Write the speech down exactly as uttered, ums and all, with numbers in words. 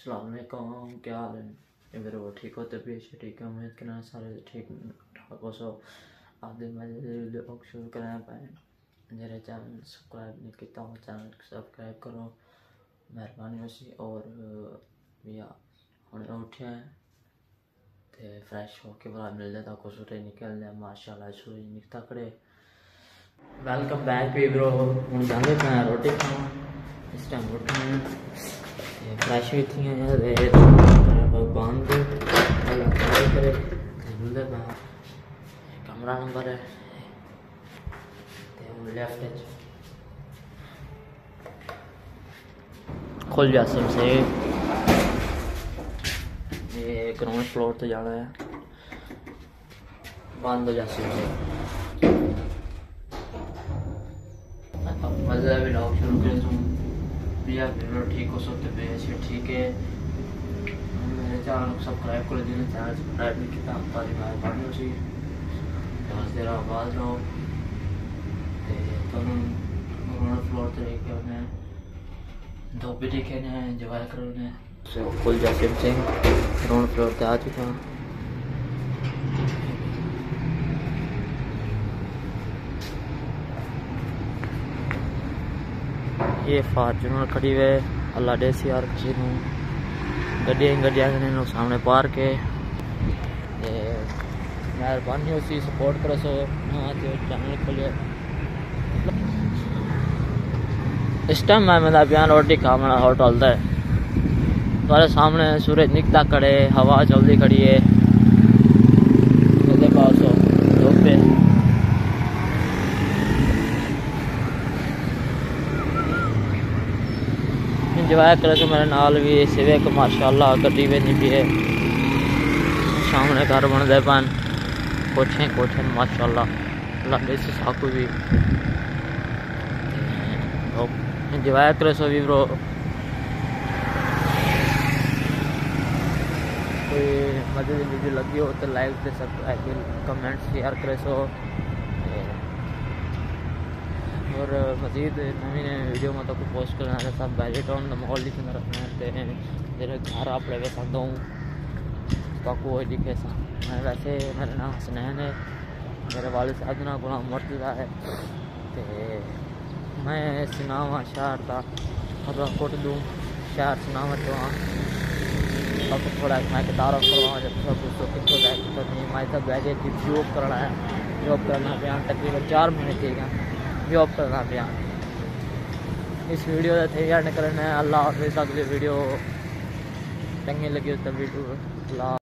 अस्सलाम वालेकुम, क्या हाल है? ये मेरे वो ठीक हो? तबीयत से ठीक है? उम्मीद करना सारे ठीक ठाक हो। सो आप दिन में वीडियो शुरू करना पाए मेरे चैनल सब्सक्राइब नहीं किया तो चैनल सब्सक्राइब करो, मेहरबानी होसी। और भैया हम उठे हैं तो फ्रेश होके बाद मिल जाता को सूरज निकल जाए माशाल्लाह, सूरज निकता करे। वेलकम बैक भी ब्रो। हम जाने पे रोटी खावा, इस टाइम उठे हैं फ्रेश भी थी बांध करे कमरा नंबर है लेफ्ट खुल जासिम से ये ग्राउंड फ्लोर तो जाना है, बंद हो जासिम से मजा भी लॉक शुरू करे तुम भैया वीडियो ठीक हो सकते पे ठीक है। मेरे चैनल को सब्सक्राइब कर देना, चैनल सब्सक्राइब नहीं किया हमारी मेहरबानी हो सी बस देर आवाज रहो तो ग्राउंड फ्लोर तो देखे उन्हें धूप भी देखे ने एंजॉय करो उन्हें खुल जासिम सिंह ग्राउंड फ्लोर पे आ चुका हूँ। ये फार्चूनर खड़ी हुए अल्लाह देसी यार किसी गड्डिया गड्डिया सामने पार्क है। मेहरबानी उसी सपोर्ट करो सो चैनल खोलिए। इस टाइम मैं मेरा बयान रोटी खा मेरा होटल है तुम्हारे सामने सूरज निकला खड़े, हवा जल्दी खड़ी है पास हो धूप पे इंजॉय करे तो मेरे नाल भी सिवे को माशाल्लाह गड्डी में नहीं भी है सामने घर बनते पान कोठे कोठे माशाल्लाह लाडे से साकू भी इंजॉय करे सो भी ब्रो। कोई मदद वीडियो लगी हो तो लाइक दे सब्सक्राइब कमेंट शेयर करे सो और मजीद नवी नई वीडियो में तो पोस्ट करना है सब बैलेट ऑन द मॉल लिखे रखना है तेरे घर आप लगे सकता हूँ तो वो लिखे सा। मैं वैसे मेरा नाम हसनैन है, मेरे वाले साहब ना गुलाम मुर्तज़ा है तो मैं सुनावा शहर था मतलब कोट दूँ शहर सुनावा तो हाँ अब थोड़ा मैं तारफ करवा जब सब कुछ तो कितों तो नहीं मैं सब बैठे जॉब करना है जॉब करना बयान तकरीबन चार महीने ठीक है जॉब करना बयान इस वीडियो का थे यार करना है। अल्लाह हाफिज़। अगली वीडियो चंगी लगी तो वीडियो अल्लाह।